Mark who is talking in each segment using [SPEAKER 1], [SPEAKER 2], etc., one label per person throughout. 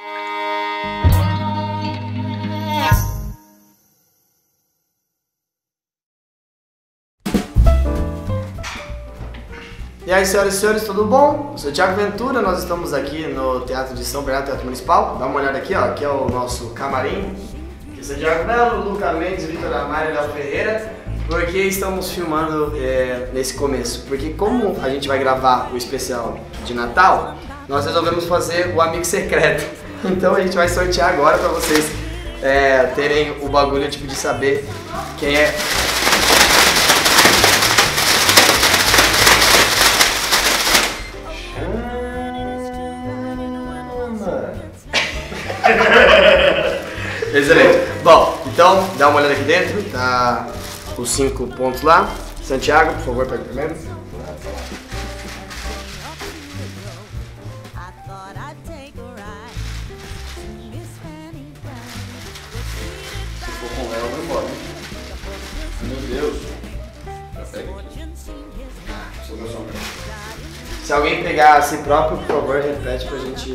[SPEAKER 1] E aí, senhoras e senhores, tudo bom? Eu sou o Thiago Ventura, nós estamos aqui no Teatro de São Bernardo, Teatro Municipal. Dá uma olhada aqui, ó, aqui é o nosso camarim. Aqui sou o Thiago Melo, Luca Mendes, Vitor Amaro e Léo Ferreira. Por que estamos filmando nesse começo? Porque como a gente vai gravar o especial de Natal, nós resolvemos fazer o amigo secreto. Então a gente vai sortear agora pra vocês terem o bagulho tipo de saber quem é. Excelente. Bom, então dá uma olhada aqui dentro, tá os 5 pontos lá. Santiago, por favor, pega primeiro. Se for com o Léo, eu vou embora. Meu Deus. Já pega aqui. Se alguém pegar a si próprio, por favor, repete pra gente.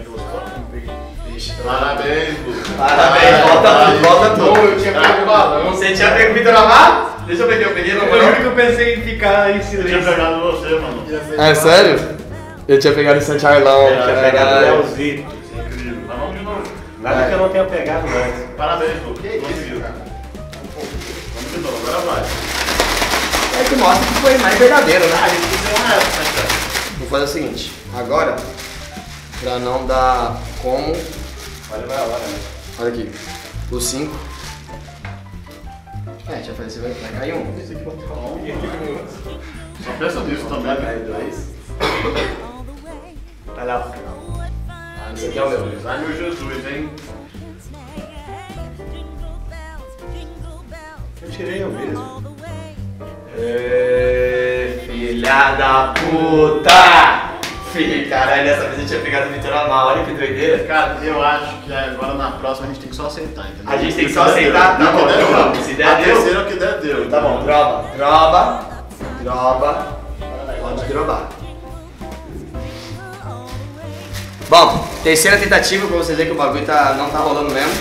[SPEAKER 2] Parabéns, Lucas.
[SPEAKER 1] Parabéns, volta tudo. Eu tinha pego o balão. Você tinha pego o Vitor Amar? Deixa eu ver que eu peguei, não foi?
[SPEAKER 3] Eu pensei em ficar em silêncio.
[SPEAKER 2] Eu tinha pegado você, mano.
[SPEAKER 1] É sério? Eu tinha pegado o Santiarlão.
[SPEAKER 3] Eu tinha pegado o Leozito.
[SPEAKER 2] Incrível. Mas vamos de novo.
[SPEAKER 3] Nada que eu não tenha pegado antes.
[SPEAKER 2] Parabéns, Lucas. Conseguiu. Vamos de novo, agora vai.
[SPEAKER 1] É que mostra que foi mais verdadeiro, né?
[SPEAKER 2] A gente tem uma época, né, cara?
[SPEAKER 1] Vou fazer o seguinte, agora, pra não dar como,
[SPEAKER 2] Vai a hora, né?
[SPEAKER 1] olha aqui, os 5. Já falei, você vai cair um.
[SPEAKER 2] Esse aqui vai ficar um. Só pensa nisso também, né? 2.
[SPEAKER 3] Vai lá.
[SPEAKER 1] Esse aqui é o meu.
[SPEAKER 2] Ai, meu Jesus, hein?
[SPEAKER 3] Eu tirei eu mesmo.
[SPEAKER 1] Filha da puta! Caralho, dessa vez eu tinha pegado o Vitor Amar, olha que doideira.
[SPEAKER 2] Cara, eu acho que agora na próxima a gente tem que só aceitar, entendeu?
[SPEAKER 1] A gente tem que só aceitar? Tá bom, então vamos. Se der,
[SPEAKER 2] a
[SPEAKER 1] deu.
[SPEAKER 2] terceira é o que der, deu.
[SPEAKER 1] Tá bom, droba. Pode drobar. Bom, terceira tentativa pra vocês verem que o bagulho não tá rolando mesmo.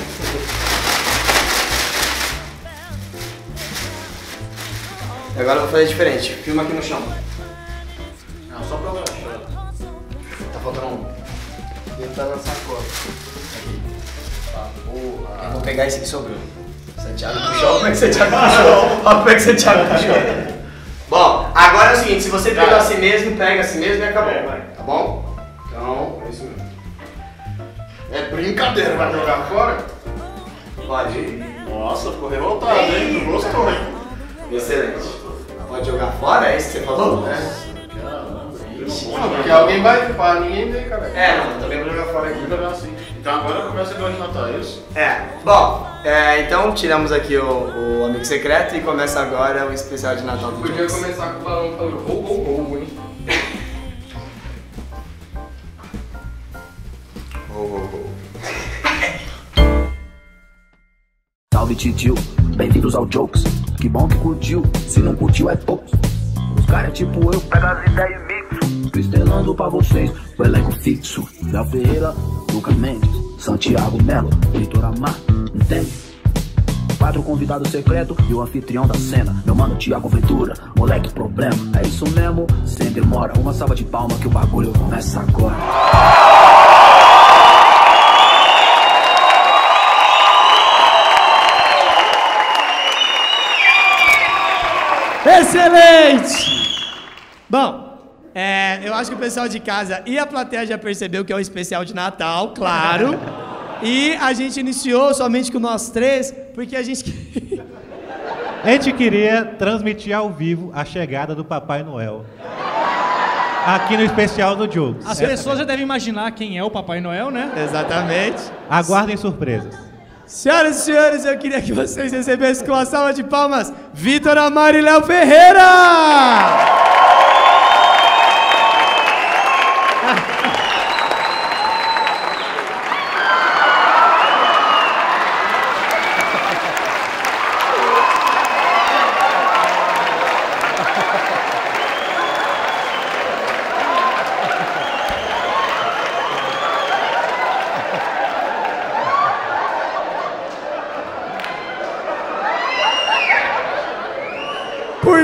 [SPEAKER 1] E agora eu vou fazer diferente. Filma aqui no chão.
[SPEAKER 2] Não, só pra eu achar.
[SPEAKER 1] Tá faltando um.
[SPEAKER 3] Ele tá na sacola.
[SPEAKER 1] Aqui. Eu vou pegar esse que sobrou. Santiago puxou. Como é que Santiago puxou? Olha como é que Santiago puxou. Bom, agora é o seguinte, se você pegou assim mesmo, pega assim mesmo e acabou. Tá bom? Então, é isso mesmo.
[SPEAKER 2] É brincadeira, vai jogar fora?
[SPEAKER 1] Pode ir.
[SPEAKER 2] Nossa, ficou revoltado, hein? Não gostou, hein?
[SPEAKER 1] Excelente. Pode jogar fora? É isso que você falou?
[SPEAKER 2] Não, porque alguém vai para ninguém ver, cara.
[SPEAKER 1] Não, também vou jogar fora aqui.
[SPEAKER 2] Assim. Então agora começa a ganhar de Natal, é isso?
[SPEAKER 1] Bom, então tiramos aqui o amigo secreto e começa agora o especial de Natal do
[SPEAKER 4] Podia
[SPEAKER 1] Jones.
[SPEAKER 4] começar com o balão falando ho, hein?
[SPEAKER 5] Salve titio, bem-vindos ao Jokes. Que bom que curtiu, se não curtiu é pouco. Os caras é tipo eu, pega as ideias e mixo. Tô estrelando pra vocês, o elenco fixo. Léo Ferreira, Lucas Mendes, Santiago Melo, Vitor Amar, entende? 4 convidados secretos e o anfitrião da cena. Meu mano Thiago Ventura, moleque problema. É isso mesmo, sem demora. Uma salva de palma que o bagulho começa agora.
[SPEAKER 6] Excelente! Bom, eu acho que o pessoal de casa e a plateia já percebeu que é um especial de Natal, claro. E a gente iniciou somente com nós 3, porque a gente
[SPEAKER 7] queria transmitir ao vivo a chegada do Papai Noel. Aqui no especial do Jokes.
[SPEAKER 8] As pessoas já devem imaginar quem é o Papai Noel, né?
[SPEAKER 6] Exatamente.
[SPEAKER 7] Aguardem surpresas.
[SPEAKER 6] Senhoras e senhores, eu queria que vocês recebessem com uma salva de palmas Vitor Amar e Léo Ferreira!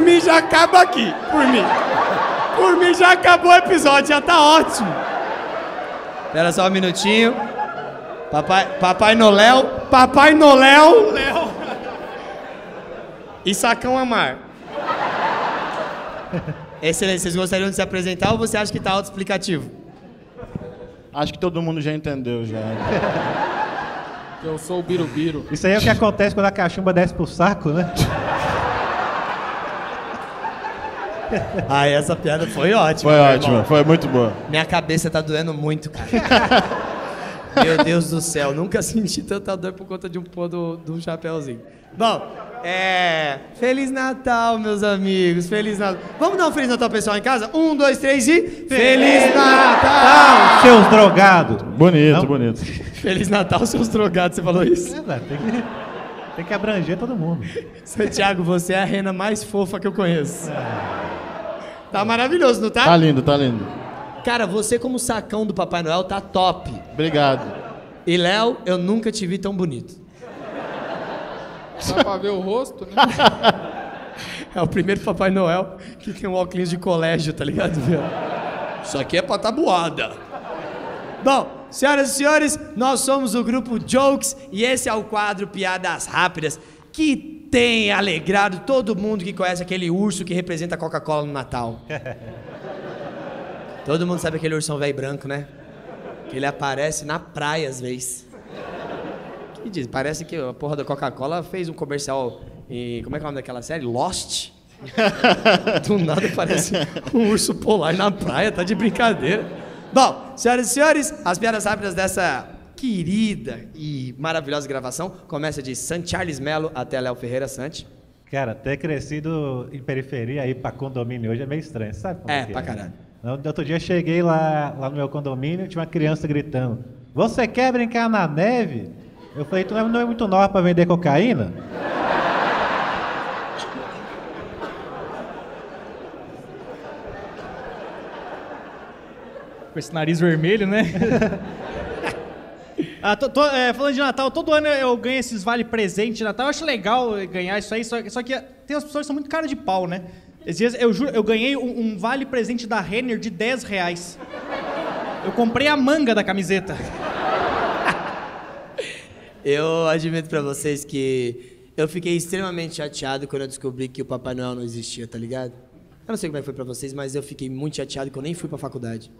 [SPEAKER 6] mim já acaba aqui. Por mim. Por mim já acabou o episódio, já tá ótimo. Espera só um minutinho. Papai Noel. E Sacão Amar. Excelente, vocês gostariam de se apresentar ou você acha que tá autoexplicativo?
[SPEAKER 2] Acho que todo mundo já entendeu já.
[SPEAKER 4] Eu sou o Birubiru.
[SPEAKER 7] Isso aí é o que acontece quando a cachumba desce pro saco, né?
[SPEAKER 6] Ai, essa piada foi ótima.
[SPEAKER 2] Foi
[SPEAKER 6] meu
[SPEAKER 2] ótimo,
[SPEAKER 6] irmão.
[SPEAKER 2] foi muito boa.
[SPEAKER 6] Minha cabeça tá doendo muito, cara. Meu Deus do céu, nunca senti tanta dor por conta de um pôr do chapéuzinho. Bom, Feliz Natal, meus amigos. Feliz Natal. Vamos dar um Feliz Natal pessoal em casa? 1, 2, 3 e... Feliz Natal!
[SPEAKER 7] Seus drogados!
[SPEAKER 2] Bonito,
[SPEAKER 7] Não?
[SPEAKER 2] bonito.
[SPEAKER 6] Feliz Natal, seus drogados, você falou isso?
[SPEAKER 7] Tem que abranger todo mundo.
[SPEAKER 6] Santiago, você é a rena mais fofa que eu conheço. Tá maravilhoso, não tá?
[SPEAKER 2] Tá lindo, tá lindo.
[SPEAKER 6] Cara, você como sacão do Papai Noel tá top.
[SPEAKER 2] Obrigado.
[SPEAKER 6] E Léo, eu nunca te vi tão bonito.
[SPEAKER 4] Dá pra ver o rosto, né?
[SPEAKER 6] É o primeiro Papai Noel que tem um óculos de colégio, tá ligado, meu? Isso aqui é pra tabuada. Bom, senhoras e senhores, nós somos o grupo Jokes e esse é o quadro Piadas Rápidas que tem alegrado todo mundo que conhece aquele urso que representa a Coca-Cola no Natal. Todo mundo sabe aquele ursão velho branco, né? Que ele aparece na praia às vezes. Que diz? Parece que a porra da Coca-Cola fez um comercial em... Como é que é o nome daquela série? Lost? Do nada parece um urso polar na praia, tá de brincadeira. Bom, senhoras e senhores, as piadas rápidas dessa querida e maravilhosa gravação começa de San Charles Melo até Léo Ferreira Santi.
[SPEAKER 7] Cara, ter crescido em periferia aí pra condomínio hoje é meio estranho, sabe como
[SPEAKER 6] É,
[SPEAKER 7] que
[SPEAKER 6] pra caralho.
[SPEAKER 7] No outro dia cheguei lá no meu condomínio e tinha uma criança gritando: "Você quer brincar na neve?" Eu falei: "Tu não é muito nova pra vender cocaína?"
[SPEAKER 8] Com esse nariz vermelho, né? Falando de Natal, todo ano eu ganho esses vale-presente de Natal. Eu acho legal ganhar isso aí, só que tem as pessoas que são muito cara de pau, né? Esses dias, eu juro, eu ganhei um vale-presente da Renner de R$10. Eu comprei a manga da camiseta.
[SPEAKER 6] Eu admito pra vocês que eu fiquei extremamente chateado quando eu descobri que o Papai Noel não existia, tá ligado? Eu não sei como é que foi pra vocês, mas eu fiquei muito chateado que eu nem fui pra faculdade.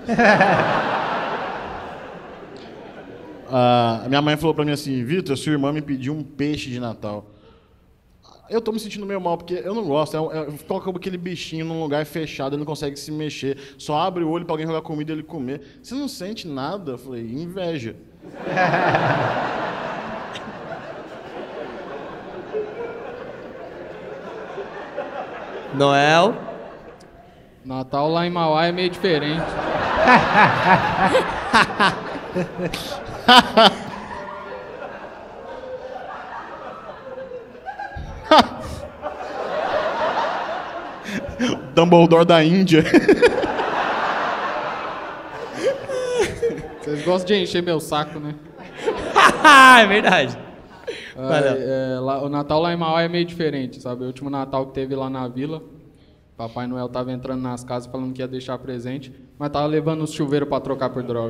[SPEAKER 2] A minha mãe falou pra mim assim: "Vitor, sua irmã me pediu um peixe de Natal." Eu tô me sentindo meio mal, porque eu não gosto. Coloca aquele bichinho num lugar fechado, ele não consegue se mexer. Só abre o olho pra alguém jogar comida e ele comer. Você não sente nada? Eu falei: inveja.
[SPEAKER 6] Noel?
[SPEAKER 4] Natal lá em Mauá é meio diferente.
[SPEAKER 2] Dumbledore da Índia.
[SPEAKER 4] Vocês gostam de encher meu saco, né?
[SPEAKER 6] É verdade.
[SPEAKER 4] O Natal lá em Mauá é meio diferente, sabe? O último Natal que teve lá na vila, Papai Noel tava entrando nas casas falando que ia deixar presente, mas tava levando os chuveiros pra trocar por droga.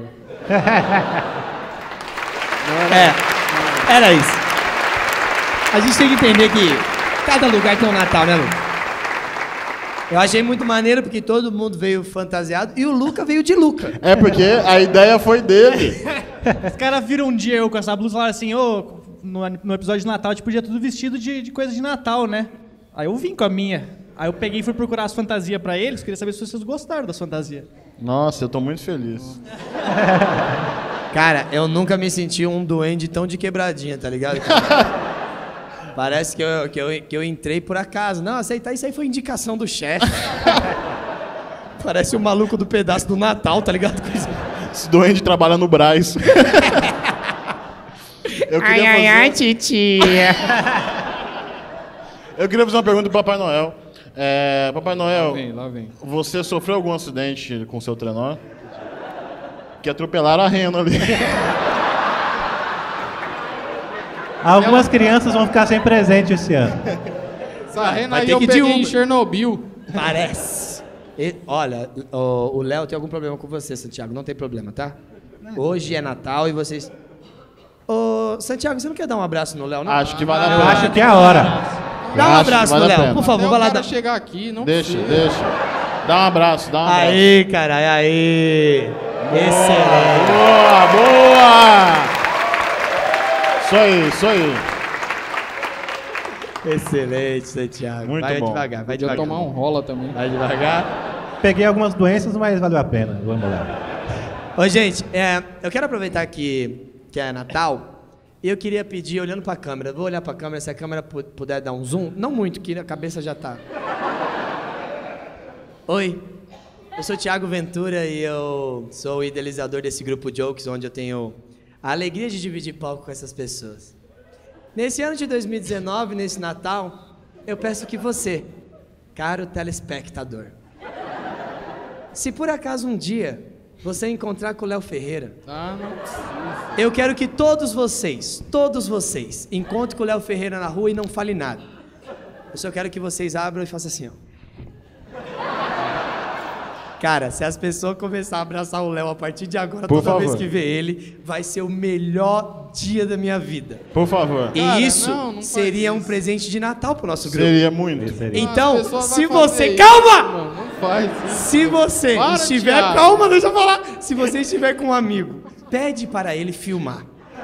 [SPEAKER 6] Era isso. A gente tem que entender que cada lugar tem um Natal, né, Lu? Eu achei muito maneiro porque todo mundo veio fantasiado e o Luca veio de Luca.
[SPEAKER 2] É porque a ideia foi dele.
[SPEAKER 8] Os caras viram um dia eu com essa blusa e falaram assim: no episódio de Natal a gente podia tudo vestido de coisa de Natal, né? Aí eu vim com a minha. Aí eu peguei e fui procurar as fantasias pra eles, queria saber se vocês gostaram das fantasias.
[SPEAKER 2] Nossa, eu tô muito feliz.
[SPEAKER 6] Cara, eu nunca me senti um duende tão de quebradinha, tá ligado? Cara? Parece que eu entrei por acaso. Não, aceitar isso aí foi indicação do chefe. Parece o maluco do pedaço do Natal, tá ligado?
[SPEAKER 2] Esse doente trabalha no Brás.
[SPEAKER 6] Ai, titia.
[SPEAKER 2] Eu queria fazer uma pergunta pro Papai Noel. Papai Noel,
[SPEAKER 4] Lá vem.
[SPEAKER 2] você sofreu algum acidente com seu trenó? Que atropelaram a rena ali.
[SPEAKER 7] Algumas crianças vão ficar sem presente esse ano.
[SPEAKER 4] Essa rena
[SPEAKER 6] vai
[SPEAKER 4] aí
[SPEAKER 6] ter
[SPEAKER 4] eu
[SPEAKER 6] que ir de
[SPEAKER 4] peguei em
[SPEAKER 6] Uber.
[SPEAKER 4] Chernobyl.
[SPEAKER 6] Parece. Olha, o Léo tem algum problema com você, Santiago. Não tem problema, tá? Hoje é Natal e vocês... Ô, Santiago, você não quer dar um abraço no Léo, não?
[SPEAKER 2] Acho que vale a
[SPEAKER 7] Eu
[SPEAKER 2] pena.
[SPEAKER 7] acho que é a hora.
[SPEAKER 6] Dá um
[SPEAKER 2] acho
[SPEAKER 6] abraço
[SPEAKER 2] que
[SPEAKER 6] no
[SPEAKER 2] vale a
[SPEAKER 6] Léo,
[SPEAKER 2] pena.
[SPEAKER 6] por favor,
[SPEAKER 4] Até
[SPEAKER 6] vai
[SPEAKER 4] o
[SPEAKER 6] lá
[SPEAKER 4] cara
[SPEAKER 6] dar...
[SPEAKER 4] chegar aqui, não
[SPEAKER 2] Deixa,
[SPEAKER 4] precisa.
[SPEAKER 2] deixa. Dá um abraço, dá um abraço.
[SPEAKER 6] Aí, cara, aí. Excelente.
[SPEAKER 2] Boa, boa! Isso aí, isso aí.
[SPEAKER 6] Excelente, Santiago.
[SPEAKER 2] Muito
[SPEAKER 6] vai
[SPEAKER 2] bom.
[SPEAKER 6] devagar, vai
[SPEAKER 4] Podia
[SPEAKER 6] devagar.
[SPEAKER 4] tomar um rola também.
[SPEAKER 6] Vai devagar.
[SPEAKER 7] Peguei algumas doenças, mas valeu a pena. Vamos lá.
[SPEAKER 6] Ô, gente, eu quero aproveitar que é Natal e eu queria pedir, olhando pra câmera, vou olhar pra câmera, se a câmera puder dar um zoom, não muito, que a cabeça já tá. Oi, eu sou o Thiago Ventura e eu sou o idealizador desse grupo Jokes, onde eu tenho a alegria de dividir palco com essas pessoas. Nesse ano de 2019, nesse Natal, eu peço que você, caro telespectador, se por acaso um dia você encontrar com o Léo Ferreira,
[SPEAKER 4] Não precisa.
[SPEAKER 6] eu quero que todos vocês, encontrem com o Léo Ferreira na rua e não fale nada. Eu só quero que vocês abram e façam assim, ó. Cara, se as pessoas começarem a abraçar o Léo a partir de agora,
[SPEAKER 2] Por
[SPEAKER 6] toda vez
[SPEAKER 2] favor.
[SPEAKER 6] que vê ele, vai ser o melhor dia da minha vida.
[SPEAKER 2] Por favor.
[SPEAKER 6] E
[SPEAKER 4] Cara,
[SPEAKER 6] isso
[SPEAKER 4] não faz
[SPEAKER 6] seria um
[SPEAKER 4] isso.
[SPEAKER 6] presente de Natal pro nosso grupo.
[SPEAKER 2] Seria muito.
[SPEAKER 6] Então,
[SPEAKER 4] A pessoa vai
[SPEAKER 6] se
[SPEAKER 4] fazer
[SPEAKER 6] você...
[SPEAKER 4] isso,
[SPEAKER 6] Calma!
[SPEAKER 4] mano, não faz isso.
[SPEAKER 6] Se você
[SPEAKER 4] Para,
[SPEAKER 6] estiver...
[SPEAKER 4] Thiago.
[SPEAKER 6] Calma, deixa eu falar. Se você estiver com um amigo, pede para ele filmar.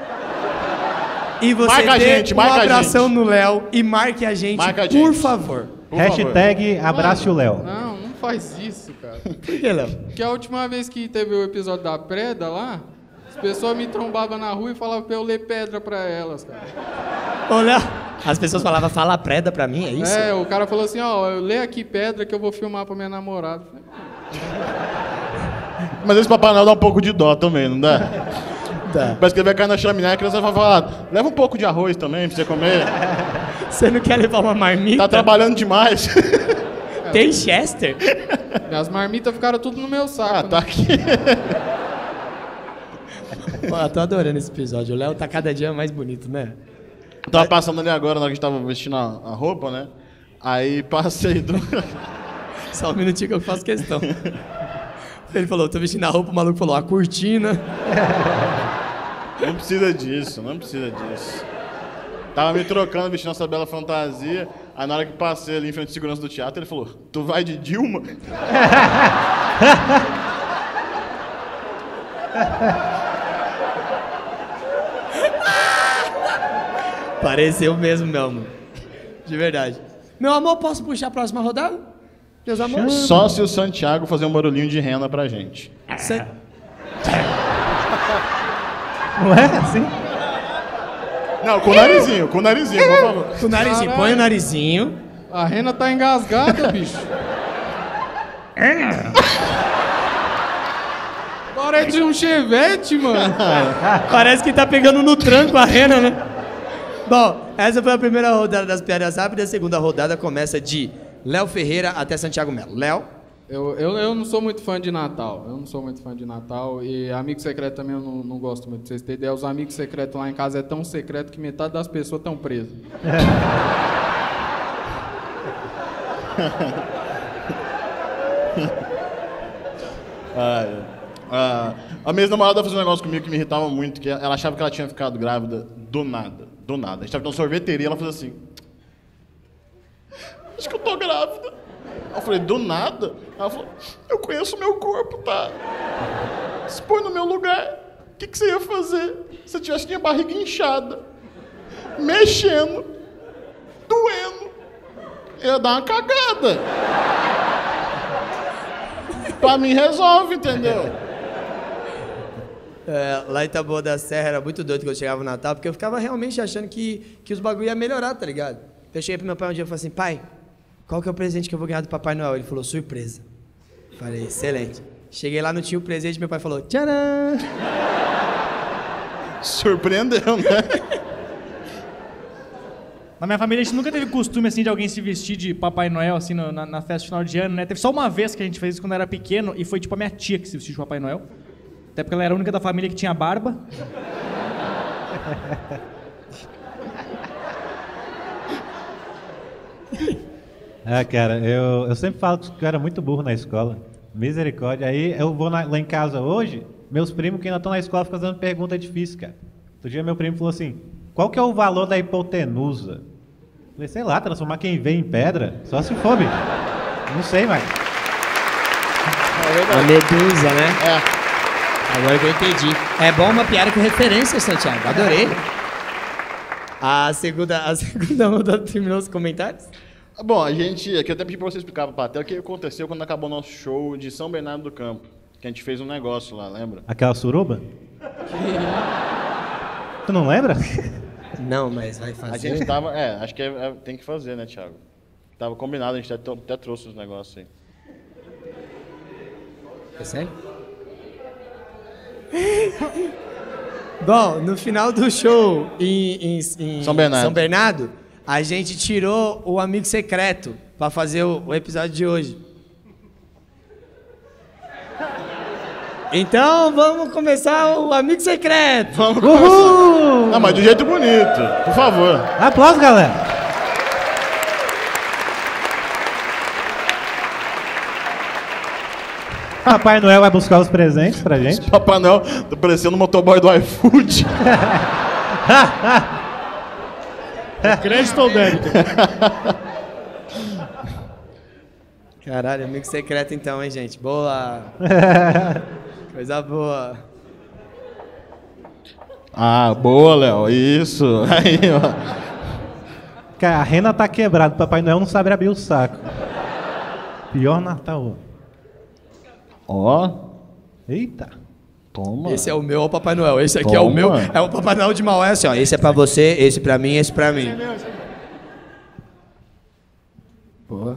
[SPEAKER 6] E você
[SPEAKER 2] Marca a
[SPEAKER 6] dê
[SPEAKER 2] gente,
[SPEAKER 6] um
[SPEAKER 2] marca a
[SPEAKER 6] abração
[SPEAKER 2] gente.
[SPEAKER 6] no Léo e marque a gente,
[SPEAKER 2] Marca a
[SPEAKER 6] por
[SPEAKER 2] gente.
[SPEAKER 6] favor.
[SPEAKER 2] Por favor.
[SPEAKER 7] Hashtag abraço o Léo.
[SPEAKER 4] Não faz isso, cara.
[SPEAKER 6] Por que, Léo?
[SPEAKER 4] Porque a última vez que teve o episódio da Preda lá, as pessoas me trombavam na rua e falavam pra eu ler pedra pra elas, cara.
[SPEAKER 6] Ô, Léo, as pessoas falavam, fala preda pra mim, é isso?
[SPEAKER 4] É, o cara falou assim, ó, lê aqui pedra que eu vou filmar pra minha namorada. Eu falei,
[SPEAKER 2] Mas esse Papai Noel dá um pouco de dó também, não dá?
[SPEAKER 6] Tá.
[SPEAKER 2] Parece que ele vai cair na chaminé, a criança vai falar, leva um pouco de arroz também pra você comer.
[SPEAKER 6] Você não quer levar uma marmita?
[SPEAKER 2] Tá trabalhando demais.
[SPEAKER 6] Tem Chester?
[SPEAKER 4] As marmitas ficaram tudo no meu saco.
[SPEAKER 2] Ah, tá
[SPEAKER 4] né?
[SPEAKER 2] aqui.
[SPEAKER 6] Pô, eu tô adorando esse episódio. O Léo tá cada dia mais bonito, né?
[SPEAKER 2] Tava passando ali agora, na hora que a gente tava vestindo a roupa, né? Aí passei do...
[SPEAKER 6] Só um minutinho que eu faço questão. Ele falou, tô vestindo a roupa, o maluco falou, a cortina.
[SPEAKER 2] Não precisa disso, não precisa disso. Tava me trocando, vestindo essa bela fantasia. Aí na hora que passei ali em frente à segurança do teatro, ele falou, tu vai de Dilma?
[SPEAKER 6] Pareceu mesmo, meu amor. De verdade. Meu amor, posso puxar a próxima rodada? Meus amores?
[SPEAKER 2] Só se o Santiago fazer um barulhinho de rena pra gente.
[SPEAKER 7] Não é assim?
[SPEAKER 2] Não, com o narizinho, por favor.
[SPEAKER 6] O narizinho,
[SPEAKER 4] Caralho.
[SPEAKER 6] põe o narizinho.
[SPEAKER 4] A rena tá engasgada, bicho. Parece um chevette, mano.
[SPEAKER 6] Parece que tá pegando no tranco a rena, né? Bom, essa foi a primeira rodada das piadas rápidas. A segunda rodada começa de Léo Ferreira até Santiago Melo. Léo?
[SPEAKER 4] Eu não sou muito fã de Natal. Eu não sou muito fã de Natal. E amigo secreto também eu não gosto muito. Pra vocês terem ideia, os amigos secretos lá em casa é tão secreto que metade das pessoas estão presas.
[SPEAKER 2] A minha namorada fazia um negócio comigo que me irritava muito, que ela achava que ela tinha ficado grávida do nada, do nada. A gente tava numa sorveteria e ela fez assim, acho que eu tô grávida. Eu falei, do nada? Ela falou, eu conheço o meu corpo, tá? Se põe no meu lugar, o que você ia fazer? Se eu tivesse minha barriga inchada, mexendo, doendo, eu ia dar uma cagada. Pra mim resolve, entendeu?
[SPEAKER 6] Lá em Taboa da Serra era muito doido quando eu chegava no Natal, porque eu ficava realmente achando que os bagulho ia melhorar, tá ligado? Eu cheguei pro meu pai um dia e falei assim, pai, qual que é o presente que eu vou ganhar do Papai Noel? Ele falou, surpresa. Falei, excelente. Cheguei lá, não tinha o presente, meu pai falou, tcharam!
[SPEAKER 2] Surpreendeu, né?
[SPEAKER 8] Na minha família, a gente nunca teve costume, assim, de alguém se vestir de Papai Noel, assim, na festa de final de ano, né? Teve só uma vez que a gente fez isso quando eu era pequeno, e foi, tipo, a minha tia que se vestiu de Papai Noel. Até porque ela era a única da família que tinha barba.
[SPEAKER 7] Ah, cara, eu sempre falo que eu era muito burro na escola. Misericórdia. Aí eu vou lá em casa hoje, meus primos que ainda estão na escola ficam fazendo pergunta difícil, cara. Outro dia meu primo falou assim, qual que é o valor da hipotenusa? Eu falei, sei lá, transformar quem vê em pedra? Só se for, bicho. Não sei mais.
[SPEAKER 6] A medusa, né?
[SPEAKER 2] É.
[SPEAKER 6] Agora que eu entendi. É bom uma piada com referência, Santiago. Adorei. A segunda onda terminou os comentários?
[SPEAKER 2] Bom, a gente... Aqui eu até pedi pra você explicar pra plateia o que aconteceu quando acabou o nosso show de São Bernardo do Campo. Que a gente fez um negócio lá, lembra?
[SPEAKER 7] Aquela suruba? Tu não lembra?
[SPEAKER 6] Não, mas vai fazer.
[SPEAKER 2] A gente tava... acho que tem que fazer, né, Thiago? Tava combinado, a gente até trouxe os negócios aí.
[SPEAKER 6] É sério? Bom, no final do show em
[SPEAKER 2] São Bernardo,
[SPEAKER 6] a gente tirou o amigo secreto pra fazer o episódio de hoje. Então vamos começar o amigo secreto.
[SPEAKER 2] Vamos começar. Não, mas de um jeito bonito, por favor.
[SPEAKER 7] Aplausos, galera. Papai Noel vai buscar os presentes pra gente.
[SPEAKER 2] Papai Noel tá parecendo o motoboy do iFood.
[SPEAKER 8] Crédito ou débito?
[SPEAKER 6] Caralho, amigo secreto então, hein, gente? Boa. Coisa boa.
[SPEAKER 2] Ah, boa, Léo. Isso. Aí, ó.
[SPEAKER 7] Cara, a rena tá quebrada. Papai Noel não sabe abrir o saco. Pior Natal.
[SPEAKER 2] Ó.
[SPEAKER 7] Eita.
[SPEAKER 2] Toma.
[SPEAKER 6] Esse é o meu, ó, Papai Noel. Esse aqui
[SPEAKER 2] Toma.
[SPEAKER 6] é o meu. É o Papai Noel de Maué, assim, ó. Esse é pra você, esse pra mim, esse pra mim. Porra.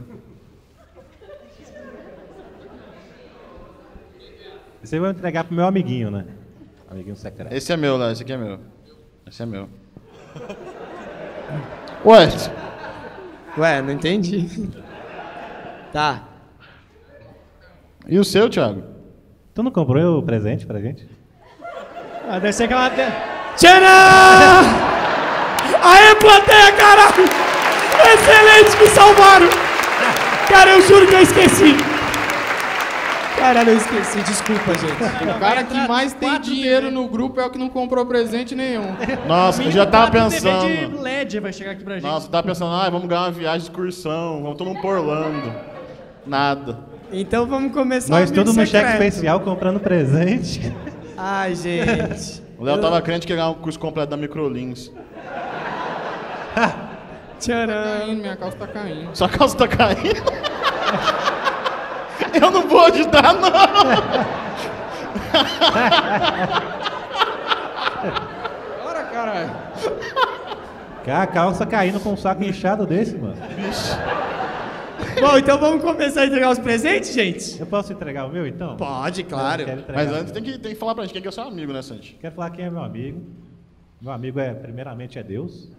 [SPEAKER 7] Esse aí eu vou entregar pro meu amiguinho, né? Amiguinho secreto.
[SPEAKER 2] Esse é meu, Léo. Esse aqui é meu. Esse é meu. Ué,
[SPEAKER 6] não entendi. Tá.
[SPEAKER 2] E o seu, Thiago?
[SPEAKER 7] Tu não comprou o presente pra gente?
[SPEAKER 8] Ah, deve ser aquela...
[SPEAKER 6] Tcharam! Aê, plateia, caralho! Excelente, me salvaram! Cara, eu juro que eu esqueci. Caralho, eu esqueci, desculpa, gente.
[SPEAKER 4] O cara que mais tem dinheiro no grupo é o que não comprou presente nenhum.
[SPEAKER 2] Nossa, eu já tava pensando.
[SPEAKER 8] TV de LED vai chegar aqui pra gente.
[SPEAKER 2] Nossa, eu tava pensando, vamos ganhar uma viagem de excursão, vamos todo mundo pra Orlando. Nada.
[SPEAKER 6] Então vamos começar
[SPEAKER 7] Nós
[SPEAKER 6] o
[SPEAKER 7] tudo
[SPEAKER 6] amigo
[SPEAKER 7] no cheque
[SPEAKER 6] secreto.
[SPEAKER 7] especial comprando presente.
[SPEAKER 6] Ai, gente.
[SPEAKER 2] O Léo tava crente que ia ganhar um curso completo da Microlins.
[SPEAKER 6] Tcharam.
[SPEAKER 4] Minha calça tá caindo.
[SPEAKER 2] Sua calça tá caindo? Eu não vou ajudar, não!
[SPEAKER 4] Bora, caralho.
[SPEAKER 7] Cara, a calça caindo com um saco inchado desse, mano.
[SPEAKER 6] Bom, então vamos começar a entregar os presentes, gente?
[SPEAKER 7] Eu posso entregar o meu, então?
[SPEAKER 6] Pode, claro.
[SPEAKER 7] Eu quero entregar
[SPEAKER 2] Mas
[SPEAKER 7] o
[SPEAKER 2] antes
[SPEAKER 7] meu.
[SPEAKER 2] tem que falar pra gente quem que é seu amigo, né, Santi?
[SPEAKER 7] Quero falar quem é meu amigo. Meu amigo primeiramente é Deus.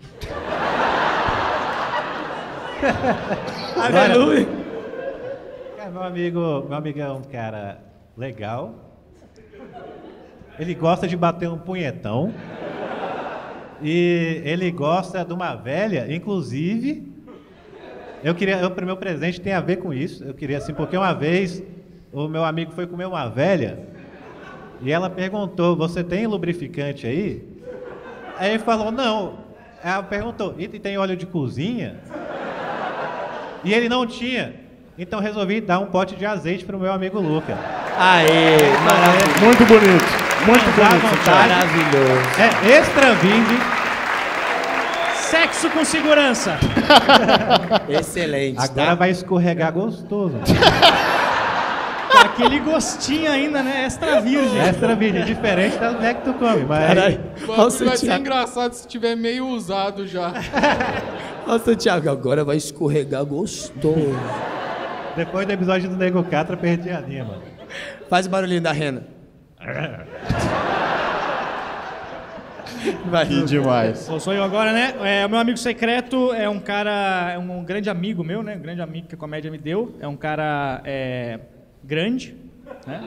[SPEAKER 6] Aleluia.
[SPEAKER 7] Cara, meu amigo é um cara legal. Ele gosta de bater um punhetão. E ele gosta de uma velha, inclusive... o meu presente tem a ver com isso. Eu queria assim, porque uma vez o meu amigo foi comer uma velha e ela perguntou, você tem lubrificante aí? Aí ele falou, não. Ela perguntou, e tem óleo de cozinha? E ele não tinha. Então resolvi dar um pote de azeite pro meu amigo Luca.
[SPEAKER 6] Aê, maravilhoso.
[SPEAKER 2] Muito bonito. Muito
[SPEAKER 7] Dá
[SPEAKER 2] bonito.
[SPEAKER 7] vontade.
[SPEAKER 6] Maravilhoso.
[SPEAKER 7] É extra vinde.
[SPEAKER 8] Sexo com segurança.
[SPEAKER 6] Excelente.
[SPEAKER 7] Agora
[SPEAKER 6] tá?
[SPEAKER 7] vai escorregar gostoso.
[SPEAKER 8] Com aquele gostinho ainda, né? Extra virgem.
[SPEAKER 7] Extra vinde, diferente da mulher que tu come. Mas
[SPEAKER 6] Caralho.
[SPEAKER 4] Vai
[SPEAKER 6] Nossa,
[SPEAKER 4] ser
[SPEAKER 6] Thiago.
[SPEAKER 4] engraçado se tiver meio usado já.
[SPEAKER 6] Nossa, Thiago, agora vai escorregar gostoso.
[SPEAKER 7] depois do episódio do Nego Catra, perdi a linha, mano.
[SPEAKER 6] Faz o barulhinho da rena. Vai,
[SPEAKER 2] Que demais.
[SPEAKER 8] Sou eu agora, né? O meu amigo secreto é um cara, é um grande amigo meu, né? Um grande amigo que a comédia me deu. É um cara grande, né?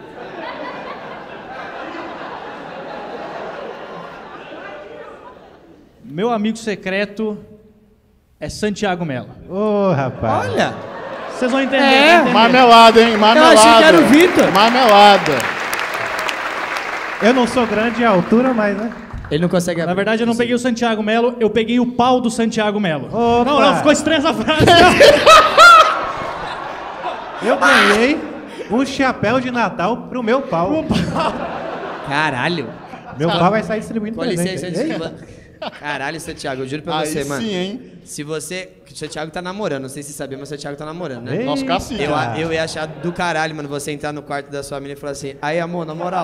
[SPEAKER 8] Meu amigo secreto é Santiago Mello.
[SPEAKER 7] Ô, rapaz.
[SPEAKER 6] Olha!
[SPEAKER 8] Vocês vão entender.
[SPEAKER 6] É.
[SPEAKER 8] vão entender.
[SPEAKER 2] Marmelada, hein? Marmelada.
[SPEAKER 6] Eu achei que era o Vitor.
[SPEAKER 2] Marmelada.
[SPEAKER 7] Eu não sou grande em altura, mas, né?
[SPEAKER 6] Ele não consegue abrir.
[SPEAKER 8] Na verdade, eu não peguei o Santiago Melo, eu peguei o pau do Santiago Melo.
[SPEAKER 7] Opa.
[SPEAKER 8] Não, ficou estranha essa frase.
[SPEAKER 7] Eu ganhei um chapéu de Natal pro meu pau.
[SPEAKER 6] Caralho.
[SPEAKER 7] Meu pau vai sair distribuindo
[SPEAKER 6] Com licença,
[SPEAKER 7] presente.
[SPEAKER 6] desculpa. Caralho, Santiago, eu juro pra
[SPEAKER 2] Aí
[SPEAKER 6] você,
[SPEAKER 2] sim,
[SPEAKER 6] mano.
[SPEAKER 2] hein?
[SPEAKER 6] Se você... O Santiago tá namorando, não sei se você sabia, mas o Santiago tá namorando, né?
[SPEAKER 7] Ei.
[SPEAKER 2] Nosso cacique.
[SPEAKER 6] Eu ia achar do caralho, mano, você entrar no quarto da sua menina e falar assim, aí, amor, na moral.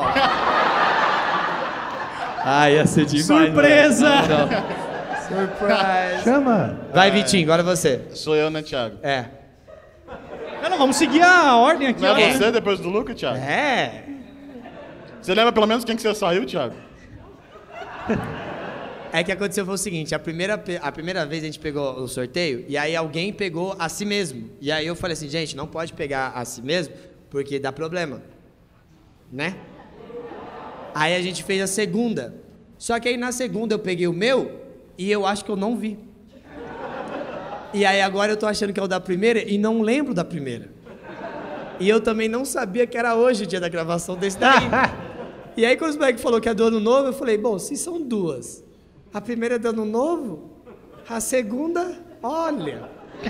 [SPEAKER 6] Ah, ia ser demais.
[SPEAKER 8] Surpresa!
[SPEAKER 6] Mano. Surprise!
[SPEAKER 7] Chama.
[SPEAKER 6] Vai, Vitinho, agora você.
[SPEAKER 2] Sou eu, né, Thiago?
[SPEAKER 6] É.
[SPEAKER 8] Não, vamos seguir a ordem aqui.
[SPEAKER 2] Não
[SPEAKER 8] ó.
[SPEAKER 2] é você depois do Luca, Thiago?
[SPEAKER 6] É.
[SPEAKER 2] Você lembra pelo menos quem que você saiu, Thiago?
[SPEAKER 6] É que aconteceu foi o seguinte, a primeira vez a gente pegou o sorteio, e aí alguém pegou a si mesmo. E aí eu falei assim, gente, não pode pegar a si mesmo, porque dá problema. Né? Aí a gente fez a segunda. Só que aí na segunda eu peguei o meu, e eu acho que eu não vi. E aí agora eu tô achando que é o da primeira, e não lembro da primeira. E eu também não sabia que era hoje o dia da gravação desse daí. E aí quando o moleque falou que é do ano novo, eu falei, bom, se são duas... A primeira é do ano novo, a segunda, olha.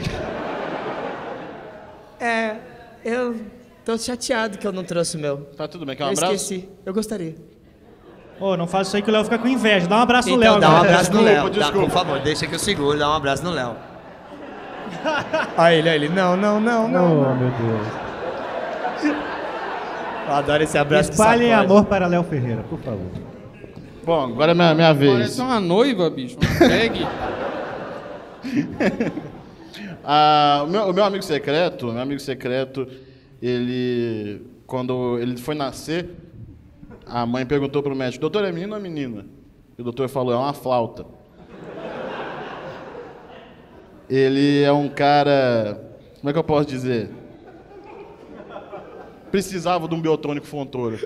[SPEAKER 6] Eu tô chateado que eu não trouxe o meu.
[SPEAKER 2] Tá tudo bem, quer um
[SPEAKER 6] Eu
[SPEAKER 2] abraço?
[SPEAKER 6] esqueci, eu gostaria.
[SPEAKER 8] Ô, não faz isso aí que o Léo fica com inveja. Dá um abraço no
[SPEAKER 6] Então
[SPEAKER 8] Léo.
[SPEAKER 6] dá um
[SPEAKER 8] agora.
[SPEAKER 6] abraço no Léo,
[SPEAKER 2] Desculpa.
[SPEAKER 6] por favor, deixa que eu seguro, dá um abraço no Léo. Aí ele, não.
[SPEAKER 7] Oh, meu Deus.
[SPEAKER 6] Eu adoro esse abraço que
[SPEAKER 7] Espalhem
[SPEAKER 6] sacode.
[SPEAKER 7] amor para Léo Ferreira, por favor.
[SPEAKER 2] Bom, agora é minha vez.
[SPEAKER 4] Parece uma noiva, bicho. Uma drag.
[SPEAKER 2] O meu amigo secreto, ele... Quando ele foi nascer, a mãe perguntou pro médico, doutor, é menino ou menina? E o doutor falou, é uma flauta. Ele é um cara... Como é que eu posso dizer? Precisava de um biotônico Fontoura.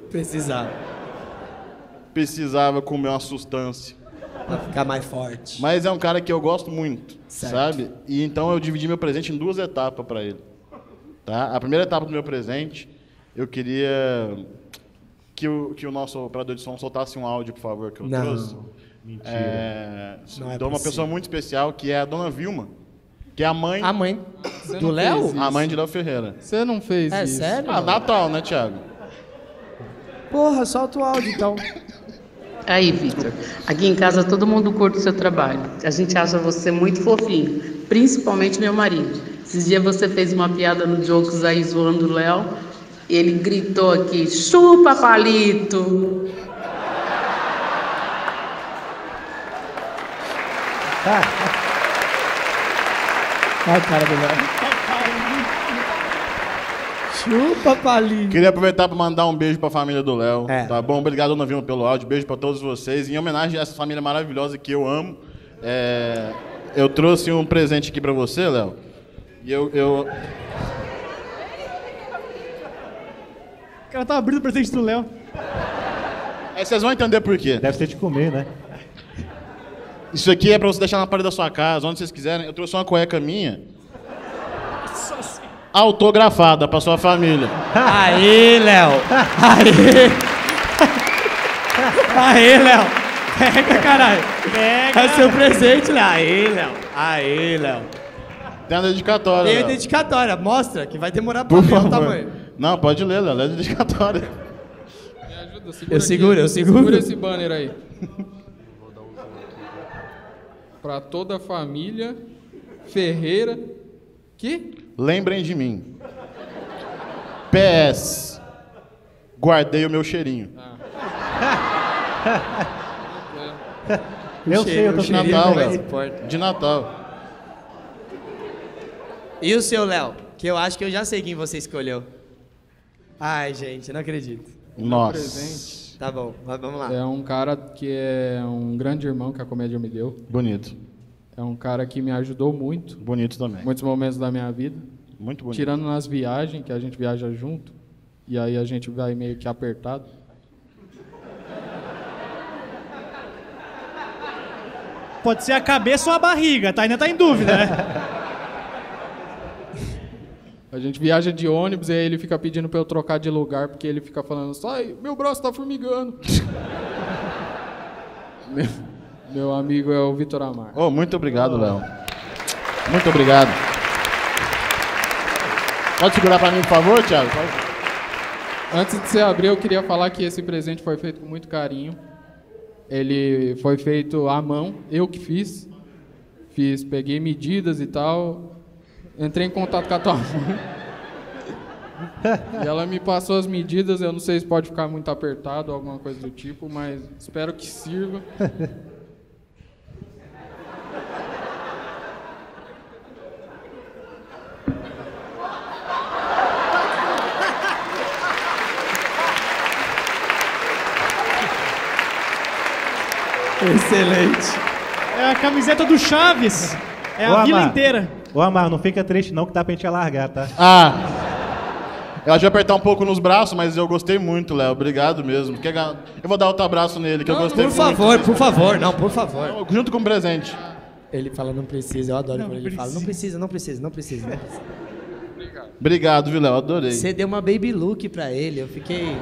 [SPEAKER 2] Precisava comer uma sustância.
[SPEAKER 6] Pra ficar mais forte.
[SPEAKER 2] Mas é um cara que eu gosto muito,
[SPEAKER 6] Certo.
[SPEAKER 2] sabe? E então eu dividi meu presente em 2 etapas para ele. Tá? A primeira etapa do meu presente, eu queria que o nosso operador de som soltasse um áudio, por favor, que eu
[SPEAKER 6] Não.
[SPEAKER 2] trouxe.
[SPEAKER 6] Não é
[SPEAKER 2] de uma
[SPEAKER 6] possível.
[SPEAKER 2] pessoa muito especial, que é a dona Vilma, que é a mãe,
[SPEAKER 6] A mãe
[SPEAKER 4] Você
[SPEAKER 6] do
[SPEAKER 4] não
[SPEAKER 6] Léo?
[SPEAKER 4] fez isso.
[SPEAKER 2] a mãe de Léo Ferreira.
[SPEAKER 4] Você não fez
[SPEAKER 6] É
[SPEAKER 4] isso.
[SPEAKER 6] sério?
[SPEAKER 2] Natal, né, Thiago?
[SPEAKER 6] Porra, solta o áudio então.
[SPEAKER 9] Aí, Victor, aqui em casa todo mundo curte o seu trabalho. A gente acha você muito fofinho, principalmente meu marido. Esses dias você fez uma piada no Jokes aí zoando o Léo. Ele gritou aqui, chupa palito.
[SPEAKER 6] Olha a cara do Léo. Chupa, palito.
[SPEAKER 2] Queria aproveitar para mandar um beijo para a família do Léo.
[SPEAKER 6] É.
[SPEAKER 2] Tá bom? Obrigado, dona Vilma, pelo áudio. Beijo para todos vocês. Em homenagem a essa família maravilhosa que eu amo, eu trouxe um presente aqui para você, Léo. E eu...
[SPEAKER 8] O cara tá abrindo o presente do Léo.
[SPEAKER 2] Aí vocês vão entender por quê.
[SPEAKER 7] Deve ser de comer, né?
[SPEAKER 2] Isso aqui é para você deixar na parede da sua casa, onde vocês quiserem. Eu trouxe uma cueca minha, autografada para sua família.
[SPEAKER 6] Aí, Léo. Aí, Léo. Pega, caralho. Pega. É seu presente, Léo. Aí, Léo.
[SPEAKER 2] Tem a dedicatória,
[SPEAKER 6] Tem a
[SPEAKER 2] Léo.
[SPEAKER 6] dedicatória. Mostra que vai demorar pra
[SPEAKER 2] Por
[SPEAKER 6] ver o
[SPEAKER 2] favor.
[SPEAKER 6] tamanho.
[SPEAKER 2] Não, pode ler, Léo. Lê a dedicatória.
[SPEAKER 4] Me ajuda,
[SPEAKER 6] Eu seguro, eu seguro.
[SPEAKER 4] Segura esse banner aí. Pra toda a família Ferreira. Que?
[SPEAKER 2] Lembrem de mim. PS. Guardei o meu cheirinho.
[SPEAKER 7] Eu sei, eu tô
[SPEAKER 2] De
[SPEAKER 6] cheirinho
[SPEAKER 2] Natal,
[SPEAKER 6] que mais
[SPEAKER 2] Léo.
[SPEAKER 6] importa.
[SPEAKER 2] De Natal.
[SPEAKER 6] E o seu, Léo? Que eu acho que eu já sei quem você escolheu. Ai, gente, eu não acredito.
[SPEAKER 2] Nossa.
[SPEAKER 6] Tá bom, vamos lá.
[SPEAKER 4] É um cara que é um grande irmão que a comédia me deu.
[SPEAKER 2] Bonito.
[SPEAKER 4] É um cara que me ajudou muito,
[SPEAKER 2] Bonito também.
[SPEAKER 4] muitos momentos da minha vida.
[SPEAKER 2] Muito bonito.
[SPEAKER 4] Tirando nas viagens, que a gente viaja junto. E aí a gente vai meio que apertado.
[SPEAKER 8] Pode ser a cabeça ou a barriga, tá? Ainda tá em dúvida, né?
[SPEAKER 4] A gente viaja de ônibus e aí ele fica pedindo pra eu trocar de lugar, porque ele fica falando, sai, meu braço tá formigando. Meu amigo é o Vitor Amar.
[SPEAKER 2] Oh, muito obrigado, Léo. Muito obrigado. Pode segurar pra mim, por favor, Thiago? Pode.
[SPEAKER 4] Antes de você abrir, eu queria falar que esse presente foi feito com muito carinho. Ele foi feito à mão, eu que fiz. Peguei medidas e tal. Entrei em contato com a tua mãe. E ela me passou as medidas, eu não sei se pode ficar muito apertado ou alguma coisa do tipo, mas espero que sirva.
[SPEAKER 6] Excelente.
[SPEAKER 8] É a camiseta do Chaves. É a vila inteira.
[SPEAKER 7] Ô, Amar, não fica triste não que dá pra gente alargar, tá?
[SPEAKER 2] Ah, ela vai apertar um pouco nos braços, mas eu gostei muito, Léo. Obrigado mesmo. Eu vou dar outro abraço nele, que eu gostei muito.
[SPEAKER 6] Por favor. Não, por favor.
[SPEAKER 2] Junto com o presente.
[SPEAKER 6] Ele fala não precisa, eu adoro quando ele fala não precisa.
[SPEAKER 2] Obrigado, viu, Léo? Adorei.
[SPEAKER 6] Você deu uma baby look pra ele, eu fiquei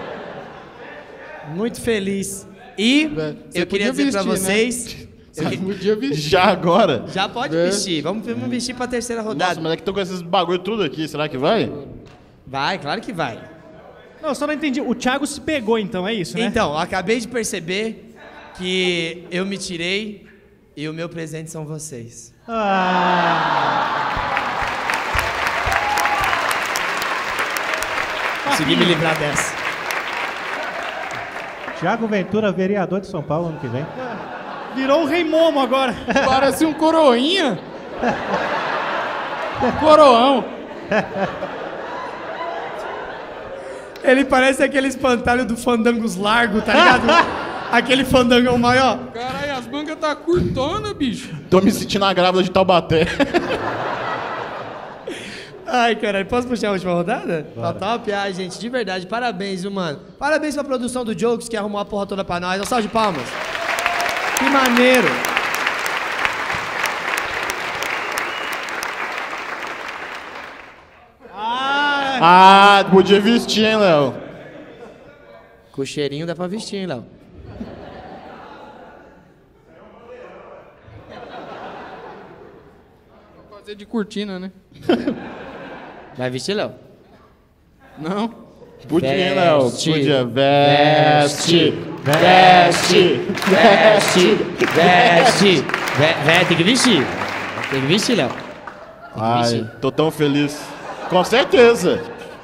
[SPEAKER 6] muito feliz. E eu queria dizer pra vocês...
[SPEAKER 4] Né? Você podia vestir.
[SPEAKER 2] Já agora?
[SPEAKER 6] Já pode vestir. Vamos vestir pra terceira rodada.
[SPEAKER 2] Nossa, mas é que tô com esses bagulho tudo aqui. Será que vai?
[SPEAKER 6] Vai, claro que vai.
[SPEAKER 8] Não, eu só não entendi. O Thiago se pegou, então, é isso, né?
[SPEAKER 6] Então, acabei de perceber que eu me tirei e o meu presente são vocês. Consegui me livrar dessa.
[SPEAKER 7] Thiago Ventura, vereador de São Paulo ano que vem.
[SPEAKER 8] Virou o Rei Momo agora.
[SPEAKER 4] Parece um coroinha. Um coroão.
[SPEAKER 6] Ele parece aquele espantalho do Fandangos Largo, tá ligado? Aquele fandangão maior.
[SPEAKER 4] Caralho, as mangas tá curtona, bicho.
[SPEAKER 2] Tô me sentindo a grávida de Taubaté.
[SPEAKER 6] Ai, caralho, posso puxar a última rodada? Tá top? Ai, gente, de verdade, parabéns, viu, mano? Parabéns pra produção do Jokes, que arrumou a porra toda pra nós. Um salve de palmas. Que maneiro.
[SPEAKER 2] Ah, podia vestir, hein, Léo?
[SPEAKER 6] Com o cheirinho dá pra vestir, hein, Léo?
[SPEAKER 4] Vou fazer de cortina, né?
[SPEAKER 6] Vai vestir, Léo?
[SPEAKER 4] Não.
[SPEAKER 2] Podia, hein, Léo? Podia.
[SPEAKER 6] Veste. Tem que vestir. Tem que vestir, Léo.
[SPEAKER 2] Ai, tô tão feliz. Com certeza.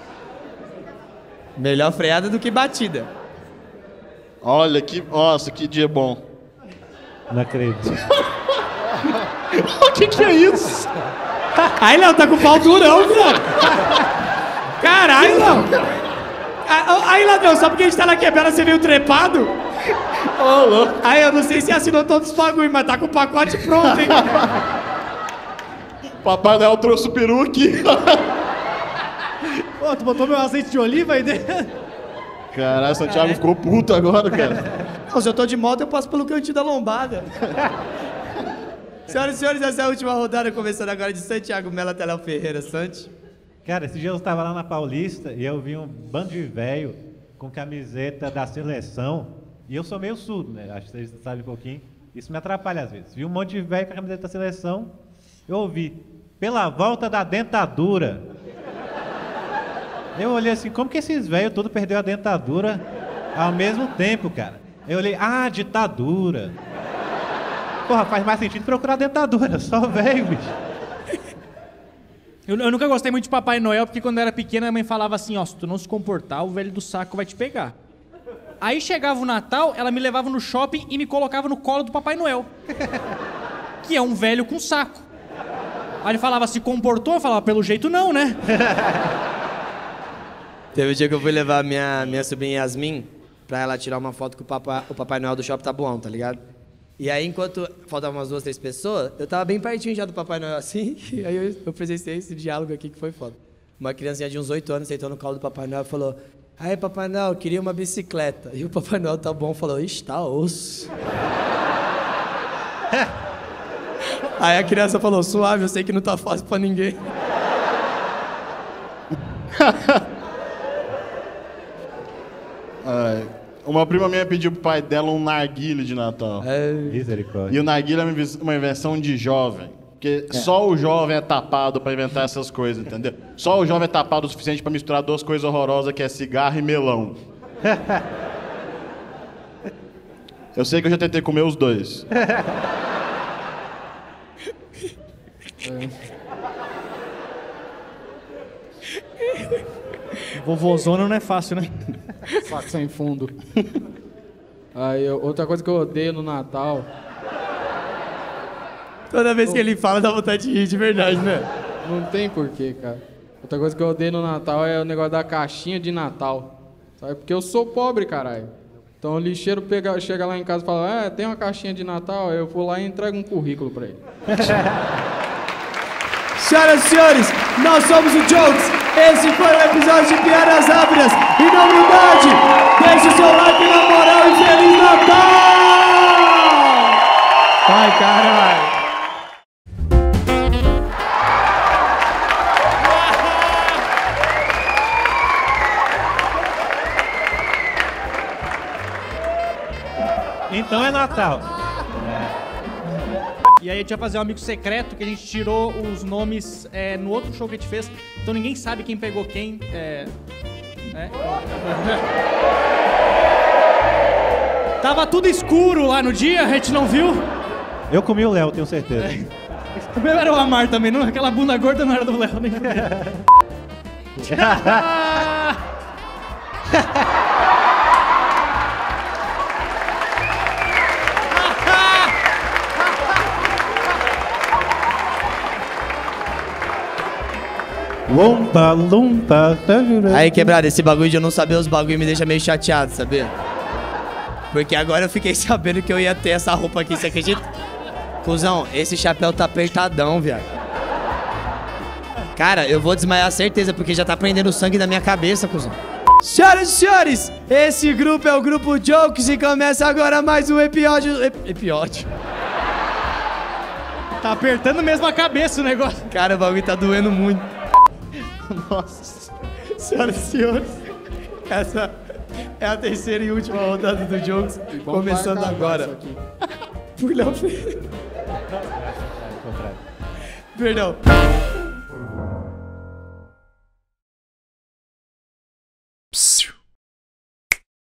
[SPEAKER 6] Melhor freada do que batida.
[SPEAKER 2] Olha, nossa, que dia bom.
[SPEAKER 7] Não acredito.
[SPEAKER 2] O que é isso?
[SPEAKER 6] Aí, Léo, tá com o pau durão, velho. Caralho, Léo. Aí, ladrão, só porque a gente tá na quebrada, você veio trepado?
[SPEAKER 2] Ô, louco.
[SPEAKER 6] Aí, eu não sei se assinou todos os bagulho, mas tá com o pacote pronto, hein?
[SPEAKER 2] Papai Léo trouxe o peru aqui.
[SPEAKER 8] Pô, tu botou meu azeite de oliva aí dentro?
[SPEAKER 2] Caralho, Santiago ficou puto agora, cara.
[SPEAKER 6] Não, se eu tô de moto, eu passo pelo cantinho da lombada. Senhoras e senhores, essa é a última rodada, começando agora de Santiago Melo até Léo Ferreira. Santi.
[SPEAKER 7] Cara, esse dia eu estava lá na Paulista e eu vi um bando de velho com camiseta da seleção. E eu sou meio surdo, né? Acho que vocês sabem um pouquinho. Isso me atrapalha às vezes. Vi um monte de velho com a camiseta da seleção. Eu ouvi, pela volta da dentadura. Eu olhei assim, como que esses velhos todos perderam a dentadura ao mesmo tempo, cara? Eu olhei, ditadura. Porra, faz mais sentido procurar dentadura, só velho, bicho.
[SPEAKER 8] Eu nunca gostei muito de Papai Noel, porque quando eu era pequena, a mãe falava assim, ó, se tu não se comportar, o velho do saco vai te pegar. Aí chegava o Natal, ela me levava no shopping e me colocava no colo do Papai Noel. Que é um velho com saco. Aí ele falava, se comportou? Eu falava, pelo jeito não, né?
[SPEAKER 6] Teve um dia que eu fui levar minha sobrinha Yasmin pra ela tirar uma foto com o Papai Noel do Shopping Tabuão, tá ligado? E aí, enquanto faltavam umas 2, 3 pessoas, eu tava bem pertinho já do Papai Noel, assim, e aí eu presenciei esse diálogo aqui que foi foda. Uma criancinha de uns 8 anos sentou no colo do Papai Noel e falou, aí, Papai Noel, eu queria uma bicicleta. E o Papai Noel tá bom, falou, ixi, tá osso. Aí a criança falou, suave, eu sei que não tá fácil pra ninguém.
[SPEAKER 2] Uma prima minha pediu pro pai dela um narguile de Natal.
[SPEAKER 7] Misericórdia.
[SPEAKER 2] E o narguile é uma invenção de jovem. Porque só o jovem é tapado pra inventar essas coisas, entendeu? Só o jovem é tapado o suficiente pra misturar duas coisas horrorosas, que é cigarro e melão. Eu sei que eu já tentei comer os dois.
[SPEAKER 8] Vovozona não é fácil, né?
[SPEAKER 4] Saco sem fundo. Aí, outra coisa que eu odeio no Natal...
[SPEAKER 6] Toda vez que ele fala, dá vontade de rir, de verdade, né?
[SPEAKER 4] Não tem porquê, cara. Outra coisa que eu odeio no Natal é o negócio da caixinha de Natal. Sabe? Porque eu sou pobre, caralho. Então o lixeiro chega lá em casa e fala, tem uma caixinha de Natal, eu vou lá e entrego um currículo pra ele.
[SPEAKER 6] Senhoras e senhores, nós somos o Jokes. Esse foi o episódio de Piadas Rápidas. E na humildade, deixe o seu like na moral e Feliz Natal! Vai, caralho!
[SPEAKER 7] Então é Natal.
[SPEAKER 8] E aí a gente vai fazer um amigo secreto que a gente tirou os nomes no outro show que a gente fez. Então ninguém sabe quem pegou quem. Tava tudo escuro lá no dia, a gente não viu.
[SPEAKER 7] Eu comi o Léo, tenho certeza.
[SPEAKER 8] O meu era o Amar também, não? Aquela bunda gorda não era do Léo, nem
[SPEAKER 7] Lumpa, lumpa.
[SPEAKER 6] Aí, quebrado, esse bagulho de eu não saber os bagulhos me deixa meio chateado, sabia? Porque agora eu fiquei sabendo que eu ia ter essa roupa aqui, você acredita? Cusão, esse chapéu tá apertadão, viado. Cara, eu vou desmaiar certeza, porque já tá prendendo sangue na minha cabeça, cuzão. Senhoras e senhores, esse grupo é o Grupo Jokes e começa agora mais um episódio.
[SPEAKER 8] Tá apertando mesmo a cabeça o negócio.
[SPEAKER 6] Cara, o bagulho tá doendo muito.
[SPEAKER 8] Nossa.
[SPEAKER 6] Senhoras e senhores, essa é a terceira e última rodada do Jokes, começando agora. Por Léo Ferreira. Perdão.